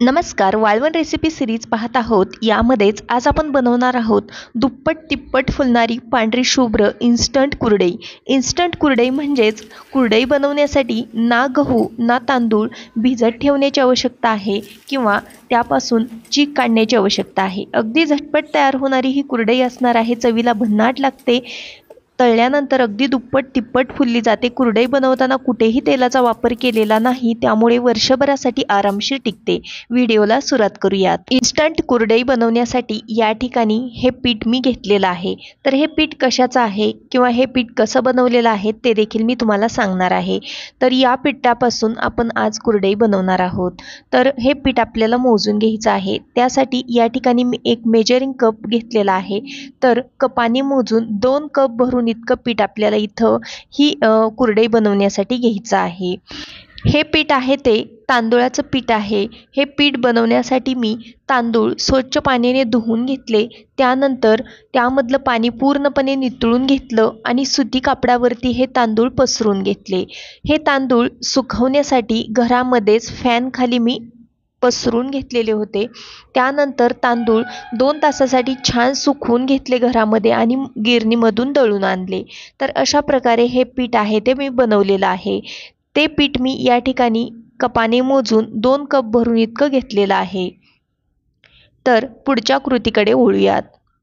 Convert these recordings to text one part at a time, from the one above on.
नमस्कार, वाळवण recipe series पाहत आहोत. यामध्येच आज आपण बनवणार आहोत दुप्पट तिप्पट फुलणारी पांढरी शुभ्र इन्स्टंट कुरडई. इन्स्टंट कुरडई म्हणजेच कुरडई बनवण्यासाठी ना गहू ना तांदूळ भिजत ठेवण्याची आवश्यकता आहे किंवा त्यापासून चीक काढण्याची आवश्यकता आहे. अगदी झटपट तयार होणारी ही कुरडई असणार आहे. चवीला भन्नाट लागते. तळल्यानंतर अगदी दुप्पट तिप्पट फुलली जाते. कुरडई बनवताना कुठेही तेलाचा वापर केलेला नाही, त्यामुळे वर्षभरासाठी आरामशीर टिकते. व्हिडिओला सुरुवात करूयात. इन्स्टंट कुरडई बनवण्यासाठी या ठिकाणी हे पीठ मी घेतलेलं आहे. तर हे पीठ कशाचं आहे किंवा हे पीठ कसं बनवलेलं आहे ते देखील मी तुम्हाला सांगणार आहे. तर या पिठापासून आपण आज कुरडई बनवणार आहोत. तर हे पीठ आपल्याला मोजून घ्यायचं आहे. त्यासाठी या ठिकाणी मी एक मेजरिंग कप घेतलेला आहे. तर कपाने मोजून 2 कप भरून इतकं पीठ आपल्याला इथं ही कुरडई बनवण्यासाठी घ्यायचं आहे. हे पीठ आहे ते तांदूळाचं पीठ आहे. हे पीठ बनवण्यासाठी मी तांदूळ स्वच्छ पाण्याने धुवून घेतले. त्यानंतर त्यामधलं पाणी पूर्णपणे नितळून घेतलं आणि सुती कापडावरती हे तांदूळ पसरून घेतले. हे तांदूळ सुकवण्यासाठी घरामध्येच फॅन खाली मी पसरून घेतलेले होते. त्यानंतर तांदूळ 2 तासासाठी छान सुकवून घेतले घरामध्ये आणि गिरणीमधून दळून आणले. तर अशा प्रकारे हे पीठ आहे ते मी बनवलेलं आहे. ते पीठ मी या ठिकाणी कपाने मोजून 2 कप भरून इतकं घेतलेलं आहे. तर पुढच्या कृतीकडे वळूयात.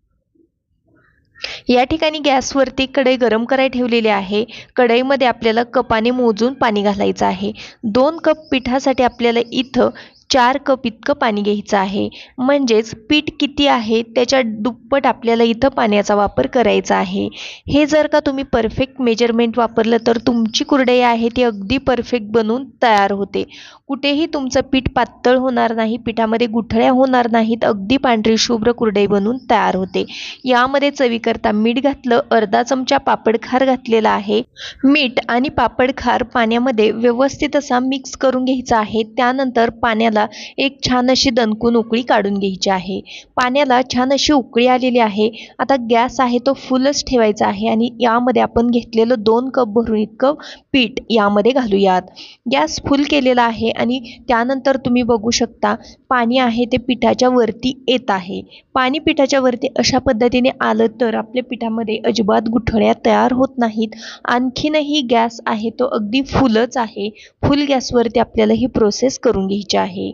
या ठिकाणी गॅसवरती कढई गरम करायला ठेवलेली आहे. कढईमध्ये आपल्याला कपाने मोजून पाणी घालायचं आहे. 2 कप पिठासाठी आपल्याला इथं 4 कप इतकं पाणी घ्यायचं आहे. म्हणजेच पीठ किती आहे त्याच्या दुप्पट आपल्याला इथं पाण्याचा वापर करायचा आहे. हे जर का तुम्ही परफेक्ट मेजरमेंट वापरलं तर तुमची कुरडई आहे ती अगदी परफेक्ट बनून तयार होते. कुठेही तुमचं पीठ पातळ होणार नाही, पिठामध्ये गुठळ्या होणार नाहीत. अगदी पांढरी शुभ्र कुरडई बनून तयार होते. यामध्ये चवीकरता मीठ घातलं, अर्धा चमचा पापडखार घातलेला आहे. मीठ आणि पापडखार पाण्यामध्ये व्यवस्थित असा मिक्स करून घ्यायचा आहे. त्यानंतर पाण्याला एक छान अशी दणकून उकळी काढून घ्यायची आहे. पाण्याला छान अशी उकळी आलेली आहे. आता गॅस आहे तो फुलच ठेवायचा आहे आणि यामध्ये आपण घेतलेलं 2 कप भरून इतकं पीठ यामध्ये घालूयात. गॅस फुल केलेला आहे आणि त्यानंतर तुम्ही बघू शकता पाणी आहे ते पिठाच्या वरती येत आहे. पाणी पिठाच्या वरती अशा पद्धतीने आलं तर आपल्या पिठामध्ये अजिबात गुठळ्या तयार होत नाहीत. आणखीनही गॅस आहे तो अगदी फुलच आहे. फुल गॅसवरती आपल्याला ही प्रोसेस करून घ्यायची आहे.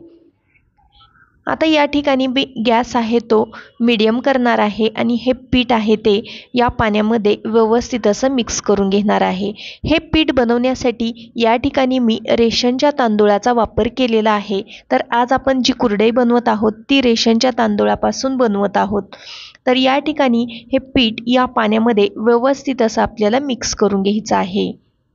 आता या ठिकाणी गॅस आहे तो मीडियम करणार आहे आणि हे पीठ आहे ते या पाण्यामध्ये व्यवस्थित असं मिक्स करून घेणार आहे. हे पीठ बनवण्यासाठी या ठिकाणी मी रेशनच्या तांदूळाचा वापर केलेला आहे. तर आज आपण जी कुरडई बनवत आहोत ती रेशनच्या तांदूळापासून बनवत आहोत. तर या ठिकाणी हे पीठ या पाण्यामध्ये व्यवस्थित असं आपल्याला मिक्स करून घ्यायचं आहे.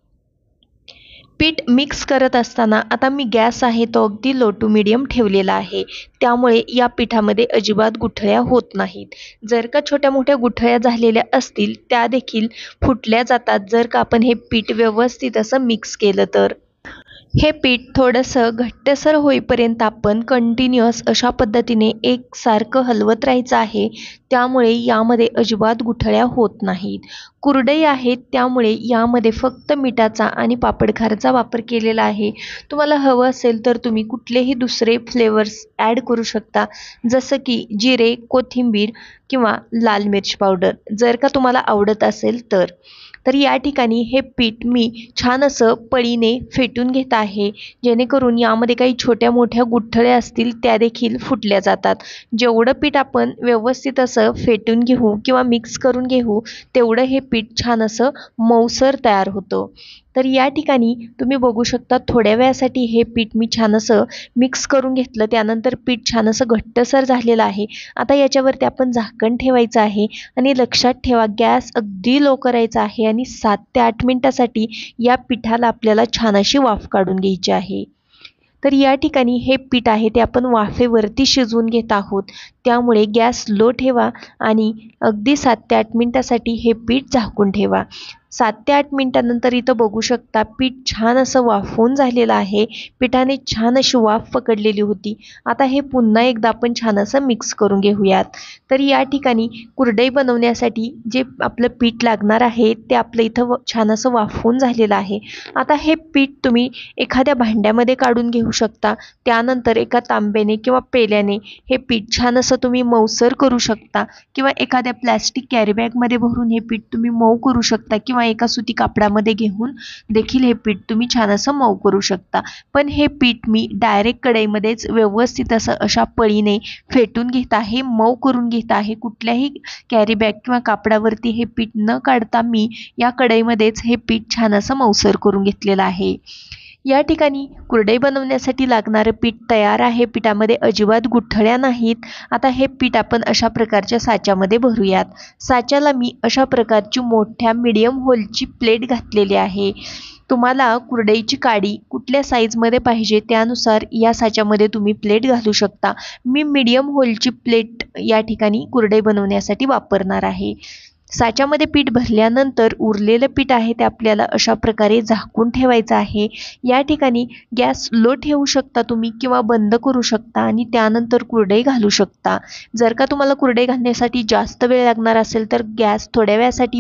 पीठ मिक्स करत असताना आता मी गॅस आहे तो अगदी लो टू मीडियम ठेवलेला आहे. त्यामुळे या पिठामध्ये अजिबात गुठळ्या होत नाहीत. जर का छोट्या मोठ्या गुठळ्या झालेल्या असतील त्या देखील फुटल्या जातात जर का आपण हे पीठ व्यवस्थित असं मिक्स केलं तर. हे पीठ थोडंसं घट्टसर होईपर्यंत आपण कंटिन्युअस अशा पद्धतीने एकसारखं हलवत राहायचं आहे. त्यामुळे यामध्ये अजिबात गुठळ्या होत नाहीत. कुरडई आहेत त्यामुळे यामध्ये फक्त मिठाचा आणि पापडखारचा वापर केलेला आहे. तुम्हाला हवं असेल तर तुम्ही कुठलेही दुसरे फ्लेवर्स ॲड करू शकता, जसं की जिरे, कोथिंबीर किंवा लाल मिर्च पावडर जर का तुम्हाला आवडत असेल तर. तर या ठिकाणी हे पीठ मी छान असं पळीने फेटून घेत आहे, जेणेकरून यामध्ये काही छोट्या मोठ्या गुठळ्या असतील त्या देखील फुटल्या जातात. जेवढं पीठ आपण व्यवस्थित असं फेटून घेऊ किंवा मिक्स करून घेऊ तेवढं हे पीठ छान असं मऊसर तयार होतं. तर या ठिकाणी तुम्ही बघू शकता थोड्या वेळासाठी हे पीठ मी छान असं मिक्स करून घेतलं. त्यानंतर पीठ छान असं घट्टसर झालेलं आहे. आता याच्यावरती आपण झाकण ठेवायचं आहे आणि लक्षात ठेवा गॅस अगदी लो करायचा आहे आणि 7 ते 8 मिनिटासाठी या पिठाला आपल्याला छान अशी वाफ काढून घ्यायची आहे. तर या ठिकाणी हे पीठ आहे ते आपण वाफेवरती शिजवून घेत आहोत. त्यामुळे गॅस लो ठेवा आणि अगदी 7 ते 8 मिनिटासाठी हे पीठ झाकून ठेवा. 7 ते 8 मिनिटानंतर इथं बघू शकता पीठ छान असं वाफवून झालेलं आहे. पिठाने छान अशी वाफ पकडलेली होती. आता हे पुन्हा एकदा आपण छान असं मिक्स करून घेऊयात. तर या ठिकाणी कुरडई बनवण्यासाठी जे आपलं पीठ लागणार आहे ते आपलं इथं छान असं वाफवून झालेलं आहे. आता हे पीठ तुम्ही एखाद्या भांड्यामध्ये काढून घेऊ शकता. त्यानंतर एका तांब्याने किंवा पेल्याने हे पीठ छान असं तुम्ही मऊसर करू शकता किंवा एखाद्या प्लॅस्टिक कॅरीबॅगमध्ये भरून हे पीठ तुम्ही मऊ करू शकता किंवा एका सुती कापडामध्ये घेऊन देखील हे पीठ तुम्ही छान असं मऊ करू शकता. पण हे पीठ मी डायरेक्ट कढईमध्येच व्यवस्थित असं अशा पळीने फेटून घेत आहे, मऊ करून घेत आहे. कुठल्याही कॅरीबॅग किंवा कापडावरती हे पीठ न काढता मी या कढईमध्येच हे पीठ छान असं मऊसर करून घेतलेलं आहे. या ठिकाणी कुरडई बनवण्यासाठी लागणारं पीठ तयार आहे. पिठामध्ये अजिबात गुठळ्या नाहीत. आता हे पीठ आपण अशा प्रकारच्या साच्यामध्ये भरूयात. साच्याला मी अशा प्रकारची मोठ्या मीडियम होलची प्लेट घातलेली आहे. तुम्हाला कुरडईची काडी कुठल्या साईजमध्ये पाहिजे त्यानुसार या साच्यामध्ये तुम्ही प्लेट घालू शकता. मी मीडियम होलची प्लेट या ठिकाणी कुरडई बनवण्यासाठी वापरणार आहे. साच्यामध्ये पीठ भरल्यानंतर उरलेलं पीठ आहे ते आपल्याला अशा प्रकारे झाकून ठेवायचं आहे. या ठिकाणी गॅस लो ठेवू शकता तुम्ही किंवा बंद करू शकता आणि त्यानंतर कुरडई घालू शकता. जर का तुम्हाला कुरडई घालण्यासाठी जास्त वेळ लागणार असेल तर गॅस थोड्या वेळासाठी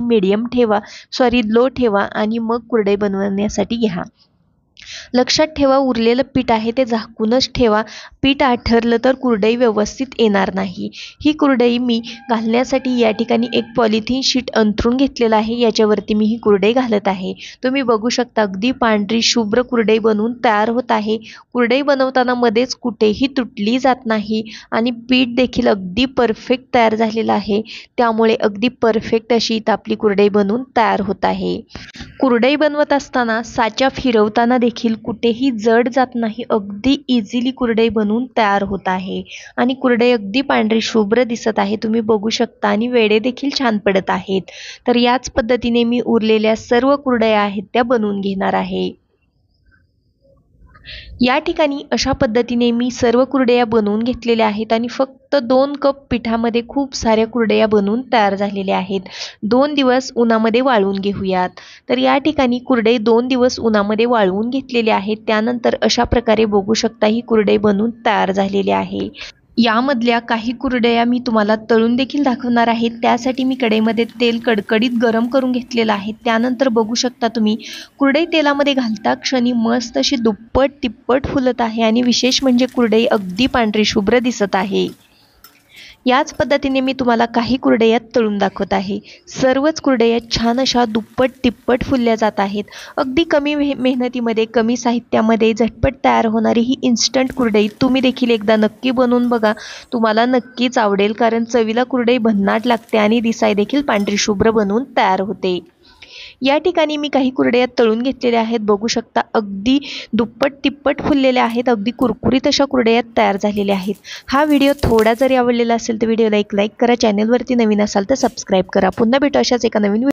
लो ठेवा आणि मग कुरडई बनवण्यासाठी घ्या. लक्षात ठेवा उरलेलं पीठ आहे ते झाकूनच ठेवा. पीठ आठरलं तर कुरडई व्यवस्थित येणार नाही. ही कुरडई मी घालण्यासाठी या ठिकाणी एक पॉलिथिन शीट अंथरून घेतलेलं आहे. याच्यावरती मी ही कुरडई घालत आहे. तुम्ही बघू शकता अगदी पांढरी शुभ्र कुरडई बनवून तयार होत आहे. कुरडई बनवताना मध्येच कुठेही तुटली जात नाही आणि पीठ देखील अगदी परफेक्ट तयार झालेलं आहे. त्यामुळे अगदी परफेक्ट अशी इथं आपली कुरडई बनवून तयार होत आहे. कुरडई बनवत असताना साच्या फिरवताना देखील कुठेही जड जात नाही. अगदी इझिली कुरडई बनवून तयार होत आहे आणि कुरडई अगदी पांढरी शुभ्र दिसत आहे. तुम्ही बघू शकता आणि वेडे देखील छान पडत आहेत. तर याच पद्धतीने मी उरलेल्या सर्व कुरडया आहेत त्या बनवून घेणार आहे. या ठिकाणी अशा पद्धतीने मी सर्व कुरडया बनवून घेतलेल्या आहेत आणि फक्त 2 कप पिठामध्ये खूप साऱ्या कुरडया बनवून तयार झालेल्या आहेत. 2 दिवस उन्हामध्ये वाळवून घेऊयात. तर या ठिकाणी कुरडई 2 दिवस उन्हामध्ये वाळवून घेतलेली आहेत. त्यानंतर अशा प्रकारे बघू शकता ही कुरडई बनवून तयार झालेली आहे. यामधल्या काही कुरडया मी तुम्हाला तळून देखील दाखवणार आहे. त्यासाठी मी कढईमध्ये तेल कडकडीत गरम करून घेतलेलं आहे. त्यानंतर बघू शकता तुम्ही कुरडई तेलामध्ये घालता क्षणी मस्त अशी दुप्पट तिप्पट फुलत आहे आणि विशेष म्हणजे कुरडई अगदी पांढरी शुभ्र दिसत आहे. याच पद्धतीने मी तुम्हाला काही कुरडया तळून दाखवत आहे. सर्वच कुरडया छान अशा दुप्पट तिप्पट फुलल्या जात आहेत. अगदी कमी मेहनतीमध्ये कमी साहित्यामध्ये झटपट तयार होणारी ही इन्स्टंट कुरडई तुम्ही देखील एकदा नक्की बनवून बघा. तुम्हाला नक्कीच आवडेल कारण चवीला कुरडई भन्नाट लागते आणि दिसाय देखील पांढरी शुभ्र बनवून तयार होते. या ठिकाणी मी काही कुरडया तळून घेतलेल्या आहेत. बघू शकता अगदी दुप्पट तिप्पट फुललेल्या आहेत. अगदी कुरकुरीत अशा कुरडया तयार झालेल्या आहेत. हा व्हिडिओ थोडा जरी आवडलेला असेल तर व्हिडिओला एक लाईक करा. चॅनलवरती नवीन असाल तर सबस्क्राईब करा. पुन्हा भेटू अशाच एका नवीन